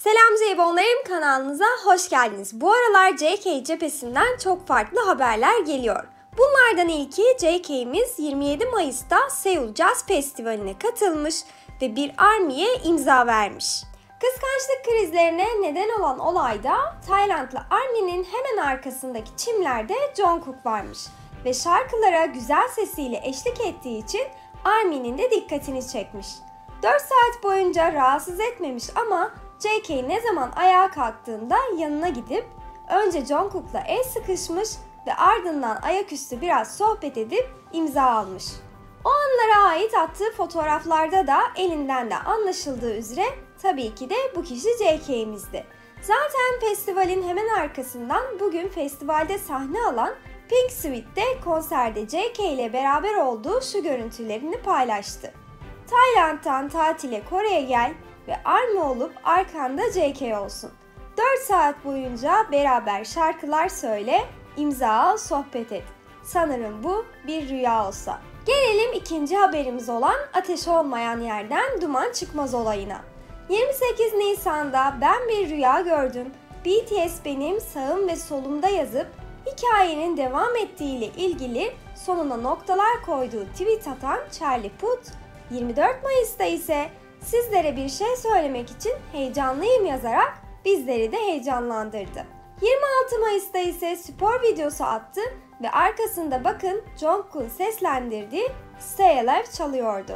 Selam Zeybonlarım, kanalınıza hoş geldiniz. Bu aralar JK cephesinden çok farklı haberler geliyor. Bunlardan ilki JK'miz 27 Mayıs'ta Seul Jazz Festivali'ne katılmış ve bir ARMY'ye imza vermiş. Kıskançlık krizlerine neden olan olayda Taylandlı ARMY'nin hemen arkasındaki çimlerde Jungkook varmış ve şarkılara güzel sesiyle eşlik ettiği için ARMY'nin de dikkatini çekmiş. 4 saat boyunca rahatsız etmemiş ama JK ne zaman ayağa kalktığında yanına gidip önce Jungkook'la el sıkışmış ve ardından ayaküstü biraz sohbet edip imza almış. O anlara ait attığı fotoğraflarda da elinden de anlaşıldığı üzere tabii ki de bu kişi JK'mizdi. Zaten festivalin hemen arkasından bugün festivalde sahne alan Pink Suite'de konserde JK ile beraber olduğu şu görüntülerini paylaştı. Tayland'dan tatile Kore'ye gel ve ARMY olup arkanda JK olsun. 4 saat boyunca beraber şarkılar söyle, imza al, sohbet et. Sanırım bu bir rüya olsa. Gelelim ikinci haberimiz olan ateş olmayan yerden duman çıkmaz olayına. 28 Nisan'da ben bir rüya gördüm. BTS benim sağım ve solumda yazıp hikayenin devam ettiğiyle ilgili sonuna noktalar koyduğu tweet atan Charlie Puth, 24 Mayıs'ta ise sizlere bir şey söylemek için heyecanlıyım yazarak bizleri de heyecanlandırdı. 26 Mayıs'ta ise spor videosu attı ve arkasında bakın Jungkook'un seslendirdiği Stay Alive çalıyordu.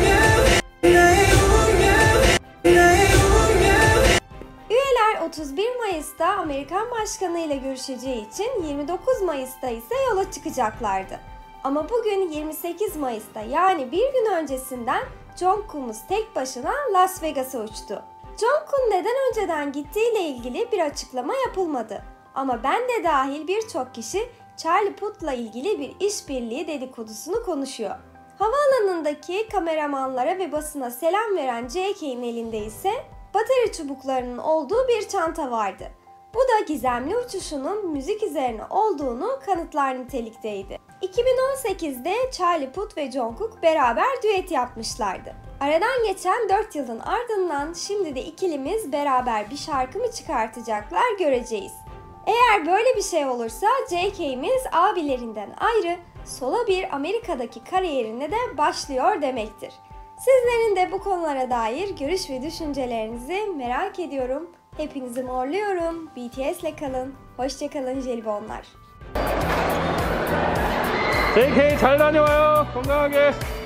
Üyeler 31 Mayıs'ta Amerikan Başkanı ile görüşeceği için 29 Mayıs'ta ise yola çıkacaklardı. Ama bugün 28 Mayıs'ta yani bir gün öncesinden Jungkook'umuz tek başına Las Vegas'a uçtu. Jungkook'un neden önceden gittiğiyle ilgili bir açıklama yapılmadı. Ama ben de dahil birçok kişi Charlie Puth'la ilgili bir işbirliği dedikodusunu konuşuyor. Havaalanındaki kameramanlara ve basına selam veren JK'nin elinde ise batarya çubuklarının olduğu bir çanta vardı. Bu da gizemli uçuşunun müzik üzerine olduğunu kanıtlar nitelikteydi. 2018'de Charlie Puth ve Jungkook beraber düet yapmışlardı. Aradan geçen 4 yılın ardından şimdi de ikilimiz beraber bir şarkı mı çıkartacaklar göreceğiz. Eğer böyle bir şey olursa JK'miz abilerinden ayrı solo bir Amerika'daki kariyerine de başlıyor demektir. Sizlerin de bu konulara dair görüş ve düşüncelerinizi merak ediyorum. Hepinizi morluyorum. BTS'le kalın. Hoşça kalın jelibonlar. JK 잘 다녀와요. 건강하게.